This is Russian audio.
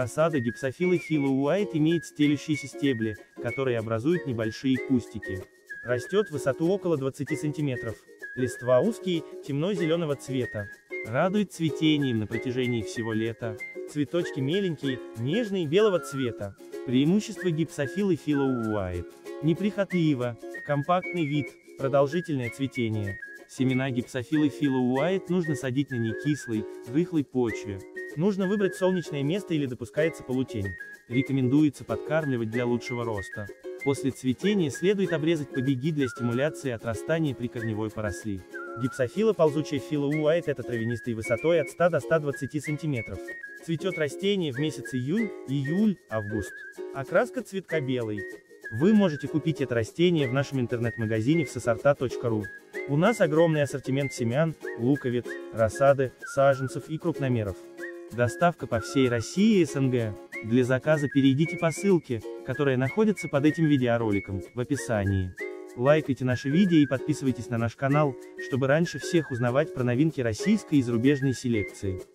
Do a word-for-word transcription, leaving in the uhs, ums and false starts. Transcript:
Рассада гипсофилы Philo White имеет стелющиеся стебли, которые образуют небольшие кустики. Растет в высоту около двадцати сантиметров. Листва узкие, темно-зеленого цвета. Радует цветением на протяжении всего лета. Цветочки меленькие, нежные, белого цвета. Преимущество гипсофилы Philo White. Неприхотливо, компактный вид, продолжительное цветение. Семена гипсофилы Philo White нужно садить на некислой, рыхлой почве. Нужно выбрать солнечное место или допускается полутень. Рекомендуется подкармливать для лучшего роста. После цветения следует обрезать побеги для стимуляции отрастания прикорневой поросли. Гипсофила ползучая Philo White — это травянистый высотой от ста до ста двадцати сантиметров. Цветет растение в месяц июнь, июль, август. Окраска цветка белый. Вы можете купить это растение в нашем интернет-магазине всесорта точка ру. У нас огромный ассортимент семян, луковиц, рассады, саженцев и крупномеров. Доставка по всей России и СНГ. Для заказа перейдите по ссылке, которая находится под этим видеороликом, в описании. Лайкайте наши видео и подписывайтесь на наш канал, чтобы раньше всех узнавать про новинки российской и зарубежной селекции.